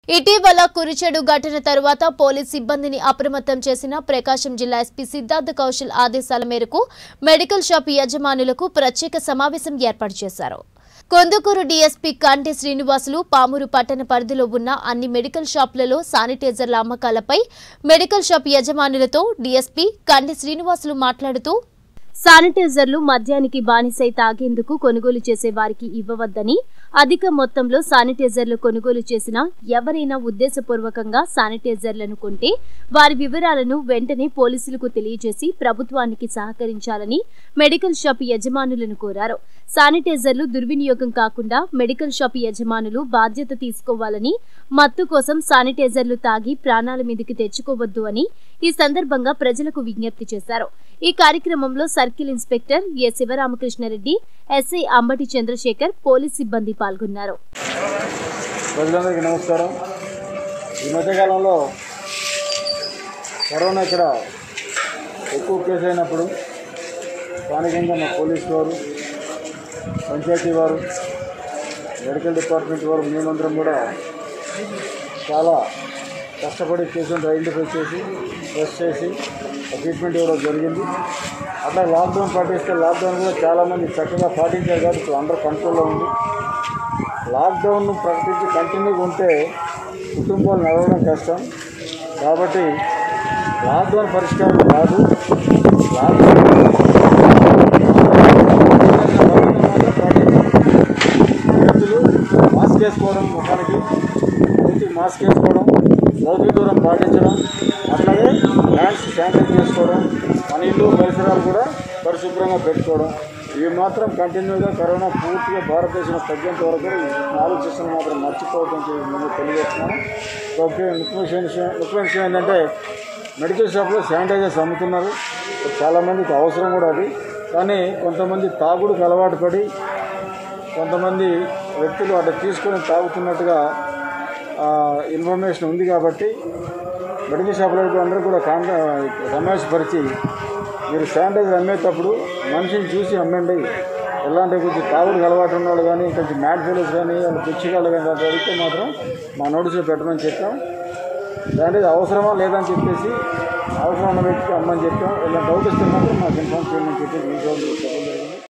ఇటీవల కురిచెడు ఘటన తరువాత పోలీస్ సిబ్బందిని అప్రమత్తం చేసిన ప్రకాశం జిల్లా ఎస్పీ సిద్ధార్థ కౌశల్ ఆదేశాల మేరకు మెడికల్ షాప్ యజమానులకు ప్రత్యేక సమావేశం ఏర్పాటు చేశారు. కొందుకూరు డీఎస్పీ కంటి శ్రీనివాసులు పామూరు పట్టణ పరిధిలో ఉన్న అన్ని మెడికల్ షాపులలో శానిటైజర్ల అమ్మకాలపై మెడికల్ షాప్ యజమానులతో డీఎస్పీ కంటి శ్రీనివాసులు మాట్లాడుతూ శానిటైజర్లు మద్యానికి బానిసై తాగేందుకు కొనుగోలు చేసే వారికి ఇవ్వవద్దని, అధిక మొత్తంలో శానిటైజర్లు కొనుగోలు చేసిన ఎవరైనా ఉద్దేశపూర్వకంగా శానిటైజర్లను కొంటే వారి వివరాలను వెంటనే పోలీసులకు తెలియజేసి ప్రభుత్వానికి సహకరించాలని మెడికల్ షాప్ యజమానులను కోరారు. శానిటైజర్లు దుర్వినియోగం కాకుండా మెడికల్ షాప్ యజమానులు బాధ్యత తీసుకోవాలని, మత్తు కోసం శానిటైజర్లు తాగి ప్రాణాల మీదకి తెచ్చుకోవద్దు అని ఈ సందర్భంగా ప్రజలకు విజ్ఞప్తి చేశారు. ఈ కార్యక్రమంలో circle inspector A Sivaramakrishna Reddy, SI Ambati Chandrasekhar, police సిబ్బంది పాల్గొన్నారు. ప్రజలందరికీ నమస్కారం. ఈ మధ్యకాలంలో కరోనా ఇక్కడ ఎక్కువ కేసు అయినప్పుడు స్థానికంగా మా పోలీసు వారు, పంచాయతీ వారు, మెడికల్ డిపార్ట్మెంట్ వారు మేమందరం కూడా చాలా కష్టపడి కేసులను ఐడెంటిఫై చేసి టెస్ట్ చేసి ట్రీట్మెంట్ ఇవ్వడం జరిగింది. అట్లా లాక్డౌన్ పాటిస్తే లాక్డౌన్ కూడా చాలామంది చక్కగా పాటించారు కాబట్టి ఇప్పుడు అండర్ కంట్రోల్లో ఉంది. లాక్డౌన్ ప్రకటించి కంటిన్యూగా ఉంటే కుటుంబాలు నడవడం కష్టం. కాబట్టి లాక్డౌన్ పరిష్కారం కాదు. లాక్డౌన్ చేతులు మాస్క్ వేసుకోవడం, ముఖానికి మూతికి మాస్క్ వేసుకోవడం, భౌతిక దూరం పాటించడం, అట్లాగే హ్యాండ్స్ శానిటైజ్ చేసుకోవడం, మన ఇల్లు పరిసరాలు కూడా పరిశుభ్రంగా పెట్టుకోవడం, ఇవి మాత్రం కంటిన్యూగా కరోనా పూర్తిగా భారతదేశంలో తగ్గేంత వరకు ఈ 4 సిస్టమ్ మాత్రం మర్చిపోవద్దని మేము తెలియజేస్తున్నాను. ముఖ్య విషయం ఏంటంటే మెడికల్ షాప్లో శానిటైజర్స్ అమ్ముతున్నారు. చాలామందికి అవసరం కూడా అది. కానీ కొంతమంది తాగుడుకు అలవాటు పడి కొంతమంది వ్యక్తులు అట్లా తీసుకొని తాగుతున్నట్టుగా ఇన్ఫర్మేషన్ ఉంది. కాబట్టి మెడికల్ షాపులకు అందరూ కూడా సమావేశపరిచి మీరు శానిటైజర్ అమ్మేటప్పుడు మనిషిని చూసి అమ్మండి. ఎలాంటి కొంచెం తాగుడుకు అలవాటు ఉన్న వాళ్ళు కానీ, కొంచెం మ్యాడ్ ఫెలోస్ కానీ, వాళ్ళు పిచ్చిగాళ్ళు కానీ అడిగితే మాత్రం మా నోటీసులు పెట్టమని చెప్పాం. శానిటైజర్ అవసరమా లేదని చెప్పేసి అవసరం ఉన్న వ్యక్తికి అమ్మని చెప్పాం. ఇలా డౌట్ ఇస్తే మాత్రం మాకు ఇన్ఫార్మ్ చేయమని చెప్పి మీ